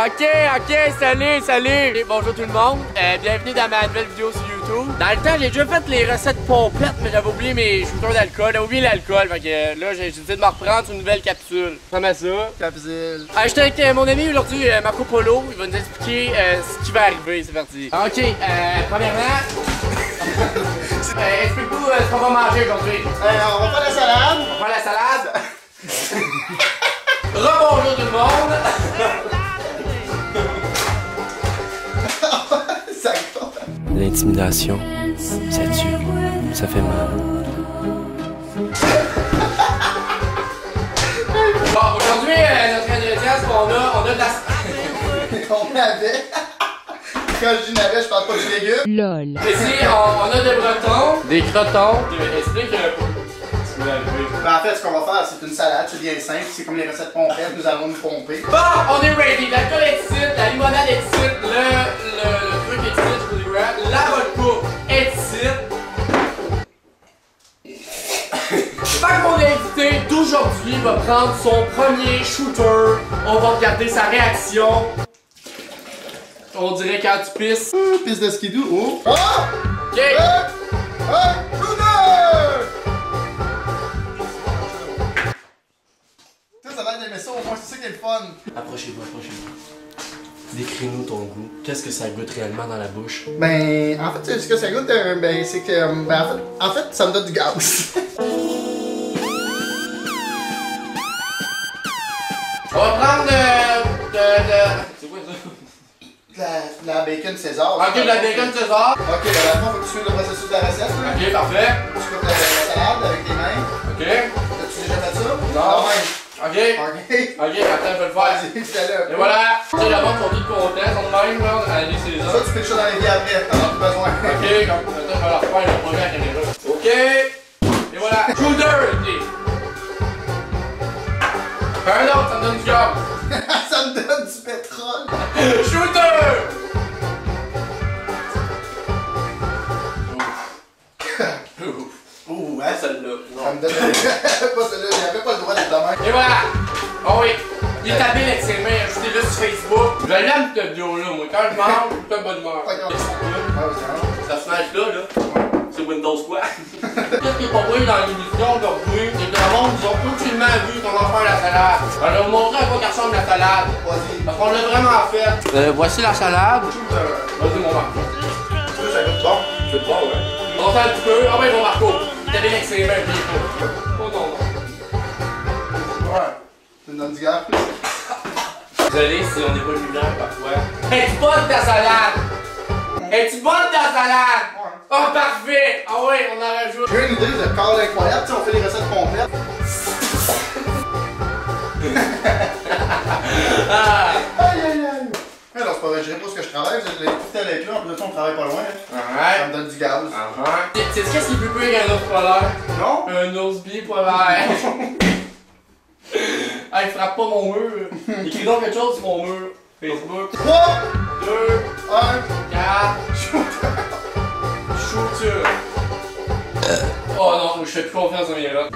Ok, salut! Et bonjour tout le monde, bienvenue dans ma nouvelle vidéo sur YouTube. Dans le temps, j'ai déjà fait les recettes pompettes, mais j'avais oublié mes shooters d'alcool, j'avais oublié l'alcool, fait que là, j'ai décidé de me reprendre sur une nouvelle capsule. Ça met ça. Capsule. J'étais avec mon ami aujourd'hui, Marco Polo, il va nous expliquer ce qui va arriver, c'est parti. Ok, premièrement, explique-nous ce qu'on va manger aujourd'hui. On va faire la salade. On va faire la salade. Rebonjour tout le monde. Ça compte. L'intimidation, ça tue, ça fait mal. Bon, aujourd'hui, notre ingrédient, c'est qu'on a de la... On avait. Quand je dis navet, je parle pas du légume. LOL. Ici, on a des bretons, des crotons. Explique un peu. Ben, en fait, ce qu'on va faire, c'est une salade, c'est bien simple. C'est comme les recettes pompettes, nous allons nous pomper. Bon, on est ready. L'alcool est ici, la limonade est ici, le truc est ici, je vous dis rap. La vodka est ici. Fait que mon invité d'aujourd'hui va prendre son premier shooter. On va regarder sa réaction. On dirait quand tu pisses. Piste de skidoo. Oh! Oh! Ok. Ça va aimer ça, au moins, c'est ça qui est le fun. Approchez-vous. Décris-nous ton goût. Qu'est-ce que ça goûte réellement dans la bouche? Ben, en fait, ce que ça goûte, ben, c'est que, ben, en fait, ça me donne du gaz. On va prendre c'est quoi ça? La bacon César. Ok, de la bacon César. Ok, ben, dans le fond, faut que tu suives le processus de la recette. Là. Ok, parfait. Tu coupes la salade avec tes mains. Ok. As-tu déjà fait ça? Non. Même. Ok. Ok. Ok, attends, je vais le faire. Vas-y, fais-le. Et voilà. Tu sais, le monde sont tous contents, sont de même, là. Allez, c'est Ça, ça. tu fais le chat dans les vies après, t'en as plus besoin. Ok, comme attends, je vais leur faire le premier à la caméra. Ok. Et voilà. Shooter, ok. Un autre, ça me donne du gaz. Ça me donne du pétrole. Shooter! Ouh, hein? Celle-là. Ça me donne. Pas celle-là, j'avais pas le droit d'être de même. Et voilà! Oh oui! Il est habile avec ses mains, ajoutez-le sur Facebook. Je l'aime cette vidéo-là, moi. Quand je mange, je suis de bonne humeur. Ça se match là. C'est Windows quoi? Qu'est-ce qui est pas vrai dans l'émission aujourd'hui? C'est que le monde, ils ont aucunement vu comment faire la salade. Alors, je vais vous montrer à quoi ressemble la salade. Vas-y. Parce qu'on l'a vraiment fait. Voici la salade. Vas-y, mon Marco. Ça goûte bon. C'est bon, ouais. On sent un petit peu. Ah ouais, mon Marco. T'es habile avec ses mains, oh non. Ouais. Ça me donne du gaz. Désolé si on n'est pas lumière parfois. Es-tu bonne ta salade? Es-tu bonne ta salade? Ouais. Oh parfait! Ah ouais, on en rajoute. J'ai une idée de corps incroyable, tu sais, on fait les recettes complètes. Aïe aïe aïe! Mais non, c'est pas vrai, je dirais pas ce que je travaille, vous êtes tout avec là, en plus de ça, on travaille pas loin. Ça me donne du gaz. Tu sais qu'est-ce qui est plus pire qu'un ours polaire? Non? Un ours bi polaire. Hey, frappe pas mon mur. Écris donc quelque chose sur mon mur. Facebook. 3, 2, 1, 4. Shooter. Oh non, je fais plus confiance à mes rats.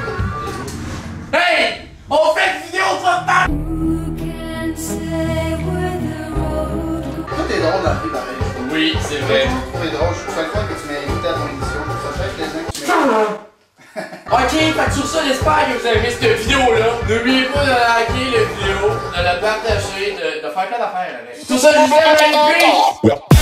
Hey! On fait une vidéo de votre part! Toi, t'es drôle dans la vie, pareil. Oui, c'est vrai. T'es drôle, je trouve ça le fun que tu m'aies invité à ton émission. Ça fait plaisir que tu m'aies Ok, fait que sur ça, j'espère que vous avez aimé cette vidéo-là. N'oubliez pas de liker la vidéo, de la partager, de faire plein d'affaires avec. Sur ça, je vous dis à la prochaine.